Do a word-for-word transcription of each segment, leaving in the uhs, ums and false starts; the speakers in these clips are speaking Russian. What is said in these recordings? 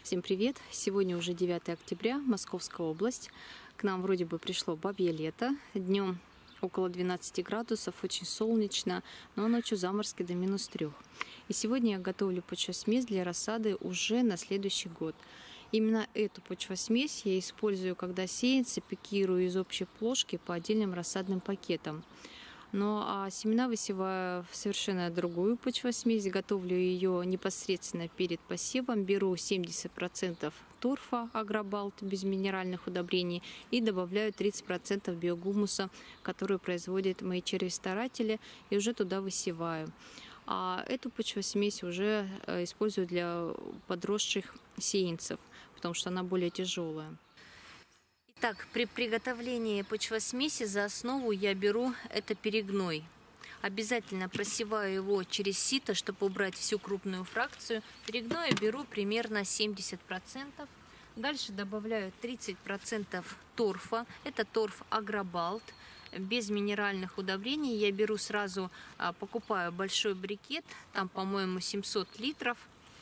Всем привет! Сегодня уже девятое октября, Московская область. К нам вроде бы пришло бабье лето. Днем около двенадцати градусов, очень солнечно, но ночью заморозки до минус трех. И сегодня я готовлю почвосмесь для рассады уже на следующий год. Именно эту почвосмесь я использую, когда сеянцы пикирую из общей плошки по отдельным рассадным пакетам. Ну а семена высеваю в совершенно другую почвосмесь, готовлю ее непосредственно перед посевом, беру семьдесят процентов торфа Агробалт без минеральных удобрений и добавляю тридцать процентов биогумуса, который производят мои черви-старатели, и уже туда высеваю. А эту почвосмесь уже использую для подросших сеянцев, потому что она более тяжелая. Итак, при приготовлении почвосмеси за основу я беру это перегной. Обязательно просеваю его через сито, чтобы убрать всю крупную фракцию. Перегноя беру примерно семьдесят процентов. Дальше добавляю тридцать процентов торфа. Это торф Агробалт. Без минеральных удобрений. Я беру сразу, покупаю большой брикет. Там, по-моему, семьсот литров.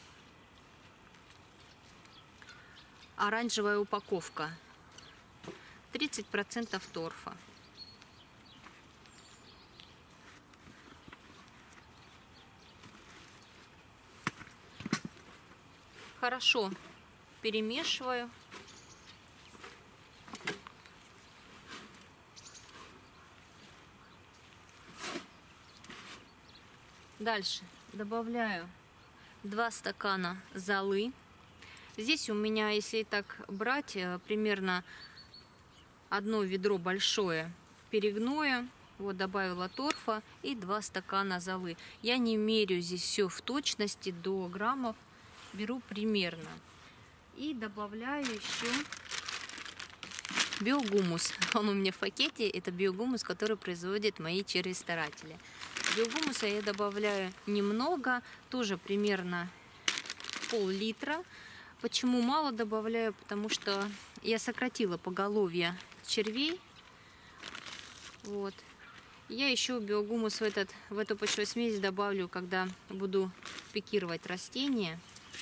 Оранжевая упаковка. тридцать процентов торфа. Хорошо перемешиваю. Дальше добавляю два стакана золы. Здесь у меня, если так брать, примерно одно ведро большое перегноя, вот добавила торфа и два стакана золы. Я не меряю здесь все в точности до граммов, беру примерно. И добавляю еще биогумус. Он у меня в пакете, это биогумус, который производят мои черви-старатели. Биогумуса я добавляю немного, тоже примерно пол-литра. Почему мало добавляю? Потому что я сократила поголовье червей. Вот. Я еще биогумус в, этот, в эту почвосмесь добавлю, когда буду пикировать растения.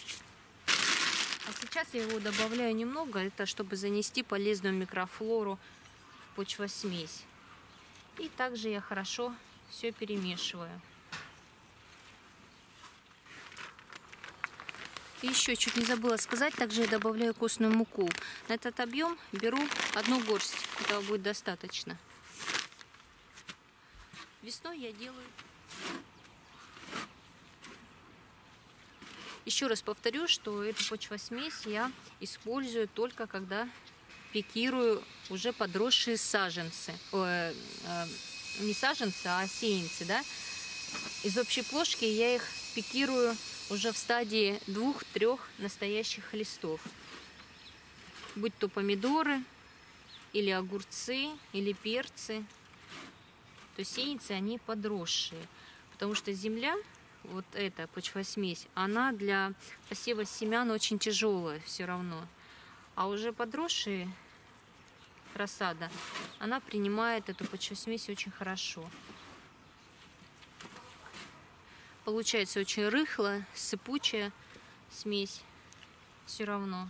А сейчас я его добавляю немного, это чтобы занести полезную микрофлору в почвосмесь. И также я хорошо все перемешиваю. И еще чуть не забыла сказать, также я добавляю костную муку. На этот объем беру одну горсть, этого будет достаточно. Весной я делаю. Еще раз повторю, что эту почвосмесь я использую только когда пикирую уже подросшие саженцы. Э, э, не саженцы, а сеянцы, да? Из общей плошки я их пикирую уже в стадии двух-трех настоящих листов. Будь то помидоры, или огурцы, или перцы. То сеянцы, они подросшие. Потому что земля, вот эта почвосмесь, она для посева семян очень тяжелая все равно. А уже подросшие рассада, она принимает эту почвосмесь очень хорошо. Получается очень рыхлая, сыпучая смесь все равно.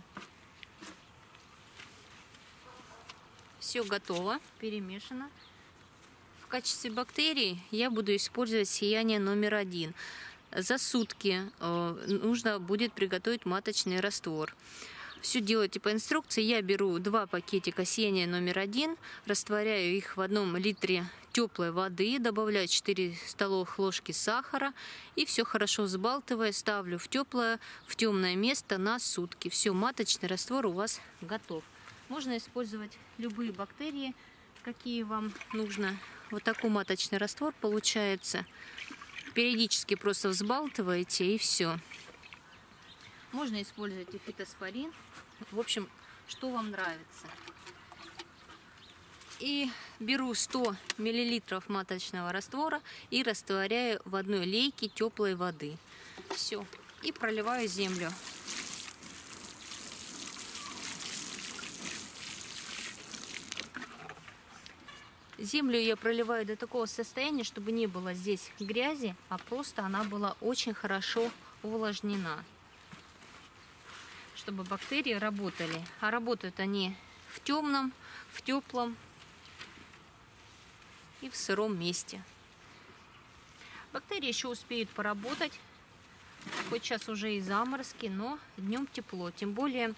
Все готово, перемешано. В качестве бактерий я буду использовать сияние номер один. За сутки э, нужно будет приготовить маточный раствор. Все делайте по инструкции. Я беру два пакетика сияния номер один, растворяю их в одном литре теплой воды, добавляю четыре столовых ложки сахара и все хорошо взбалтываю, ставлю в теплое, в темное место на сутки. Все, маточный раствор у вас готов. Можно использовать любые бактерии, какие вам нужно. Вот такой маточный раствор получается. Периодически просто взбалтываете и все. Можно использовать и фитоспорин. В общем, что вам нравится. И беру сто миллилитров маточного раствора и растворяю в одной лейке теплой воды. Все. И проливаю землю. Землю я проливаю до такого состояния, чтобы не было здесь грязи, а просто она была очень хорошо увлажнена. чтобы бактерии работали. А работают они в темном, в теплом и в сыром месте. Бактерии еще успеют поработать, хоть сейчас уже и заморозки, но днем тепло. Тем более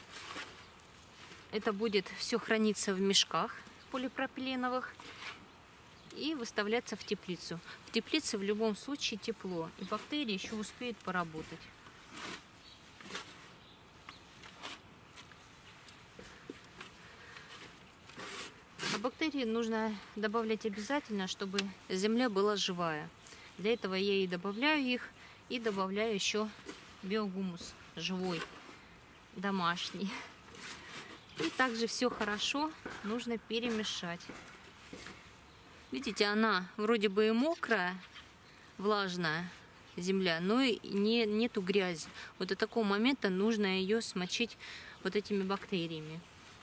это будет все храниться в мешках полипропиленовых и выставляться в теплицу. В теплице в любом случае тепло, и бактерии еще успеют поработать. А бактерии нужно добавлять обязательно, чтобы земля была живая. Для этого я и добавляю их, и добавляю еще биогумус живой, домашний. И также все хорошо нужно перемешать. Видите, она вроде бы и мокрая, влажная земля, но и не, нету грязи. Вот до такого момента нужно ее смочить вот этими бактериями.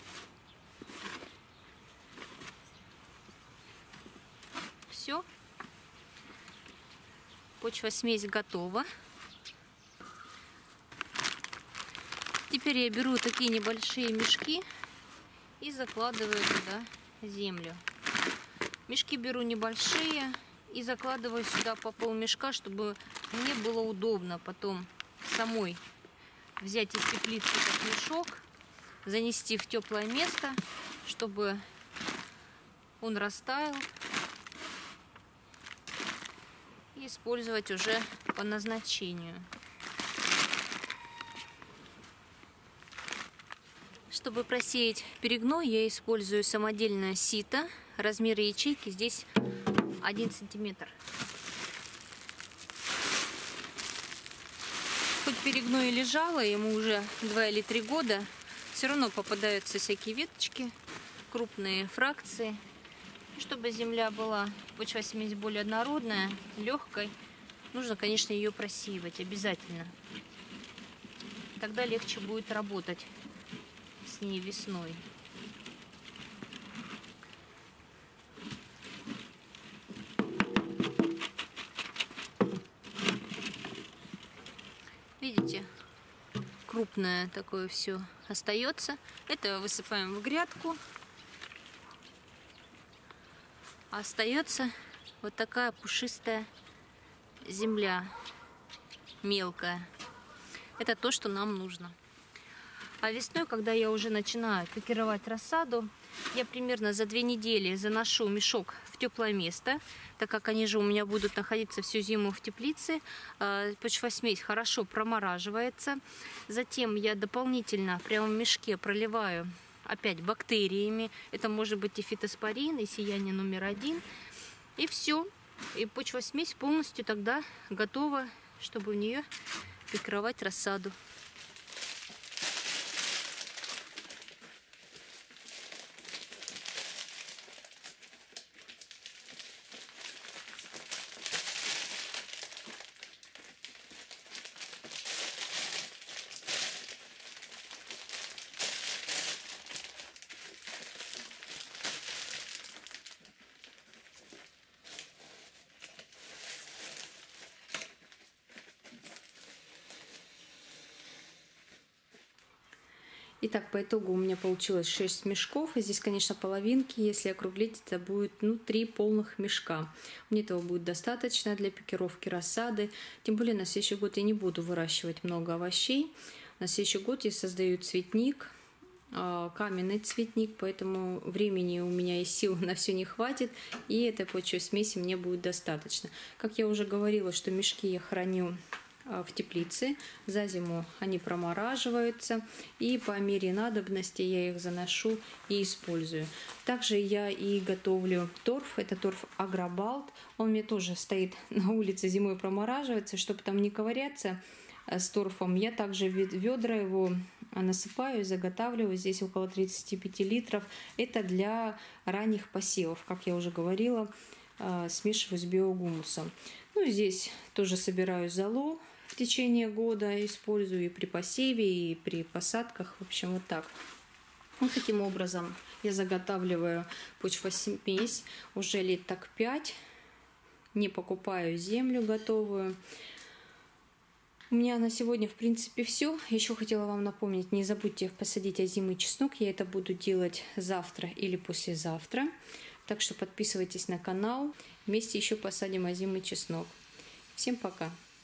Все. Почва-смесь готова. Теперь я беру такие небольшие мешки и закладываю туда землю. Мешки беру небольшие и закладываю сюда по полмешка, чтобы мне было удобно потом самой взять из теплицы этот мешок, занести в теплое место, чтобы он растаял, и использовать уже по назначению. Чтобы просеять перегной, я использую самодельное сито. Размер ячейки здесь один сантиметр. Хоть перегной и лежало, ему уже два или три года, все равно попадаются всякие веточки, крупные фракции. Чтобы земля была, почва-смесь более однородная, легкой, нужно, конечно, ее просеивать обязательно. Тогда легче будет работать с ней весной. Видите, крупное такое все остается. Это высыпаем в грядку. А остается вот такая пушистая земля, мелкая. Это то, что нам нужно. А весной, когда я уже начинаю пикировать рассаду, я примерно за две недели заношу мешок в теплое место, так как они же у меня будут находиться всю зиму в теплице. Почва-смесь хорошо промораживается. Затем я дополнительно прямо в мешке проливаю опять бактериями. Это может быть и фитоспорин, и сияние номер один. И все. И почва-смесь полностью тогда готова, чтобы в нее пикировать рассаду. Итак, по итогу у меня получилось шесть мешков. Здесь, конечно, половинки. Если округлить, это будет ну, три полных мешка. Мне этого будет достаточно для пикировки рассады. Тем более на следующий год я не буду выращивать много овощей. На следующий год я создаю цветник, каменный цветник, поэтому времени у меня и сил на все не хватит. И этой почвосмеси мне будет достаточно. Как я уже говорила, что мешки я храню в теплице. За зиму они промораживаются, и по мере надобности я их заношу и использую. Также я и готовлю торф. Это торф Агробалт. Он мне тоже стоит на улице, зимой промораживается, чтобы там не ковыряться с торфом. Я также ведра его насыпаю и заготавливаю. Здесь около тридцати пяти литров. Это для ранних посевов, как я уже говорила, смешиваю с биогумусом. Ну, здесь тоже собираю золу. В течение года использую и при посеве, и при посадках. В общем, вот так. Вот таким образом я заготавливаю почвосмесь уже лет так пять. Не покупаю землю готовую. У меня на сегодня, в принципе, все. Еще хотела вам напомнить, не забудьте посадить озимый чеснок. Я это буду делать завтра или послезавтра. Так что подписывайтесь на канал. Вместе еще посадим озимый чеснок. Всем пока!